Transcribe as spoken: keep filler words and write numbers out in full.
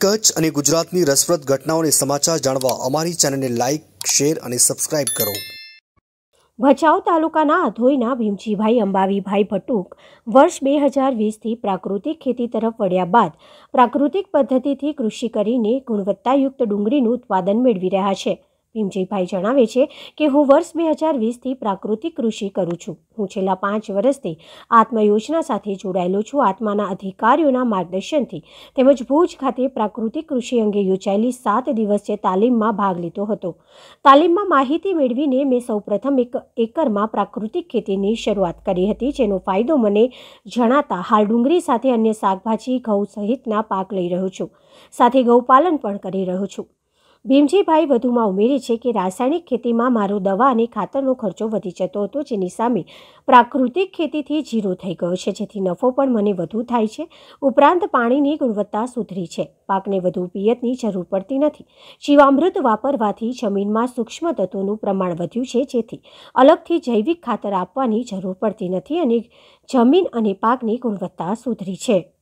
કચ્છ અને ગુજરાતની રસપ્રદ ઘટનાઓને સમાચાર જાણવા અમારી ચેનલને લાઇક, શેર અને સબસ્ક્રાઇબ કરો. ભચાઉ તાલુકાના અધોઈના ભીમજીભાઈ અંબાવીભાઈ ભટુક વર્ષ બે હજાર વીસથી પ્રાકૃતિક ખેતી તરફ વળ્યા બાદ પ્રાકૃતિક પદ્ધતિથી કૃષિ કરીને ગુણવત્તાયુક્ત ડુંગળીનું ઉત્પાદન મેળવી રહ્યા છે. ભીમજીભાઈ જણાવે છે કે હું વર્ષ બે હજાર વીસથી પ્રાકૃતિક કૃષિ કરું છું. હું છેલ્લા પાંચ વર્ષથી આત્મા યોજના સાથે જોડાયેલો છું. આત્માના અધિકારીઓના માર્ગદર્શનથી તેમજ ભુજ ખાતે પ્રાકૃતિક કૃષિ અંગે યોજાયેલી સાત દિવસીય તાલીમમાં ભાગ લીધો હતો. તાલીમમાં માહિતી મેળવીને મેં સૌપ્રથમ એક એકરમાં પ્રાકૃતિક ખેતીની શરૂઆત કરી હતી, જેનો ફાયદો મને જણાતા હાલ ડુંગળી સાથે અન્ય શાકભાજી, ઘઉં સહિતના પાક લઈ રહ્યો છું. સાથે ગૌપાલન પણ કરી રહ્યો છું. ભીમજીભાઈ વધુમાં ઉમેરે છે કે રાસાયણિક ખેતીમાં મારો દવા અને ખાતરનો ખર્ચો વધી જતો હતો, જેની સામે પ્રાકૃતિક ખેતીથી જીરો થઈ ગયો છે, જેથી નફો પણ મને વધુ થાય છે. ઉપરાંત પાણીની ગુણવત્તા સુધરી છે. પાકને વધુ પિયતની જરૂર પડતી નથી. જીવામૃત વાપરવાથી જમીનમાં સૂક્ષ્મ તત્વોનું પ્રમાણ વધ્યું છે, જેથી અલગથી જૈવિક ખાતર આપવાની જરૂર પડતી નથી અને જમીન અને પાકની ગુણવત્તા સુધરી છે.